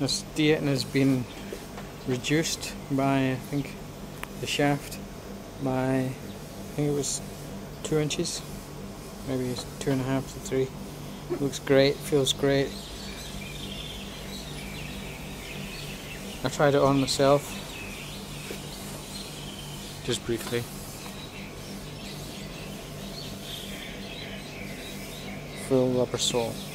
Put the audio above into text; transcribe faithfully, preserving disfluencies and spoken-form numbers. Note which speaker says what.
Speaker 1: This dieting has been reduced by, I think, the shaft by, I think it was two inches, maybe it's two and a half to three. Looks great, feels great. I tried it on myself, just briefly. Full rubber sole.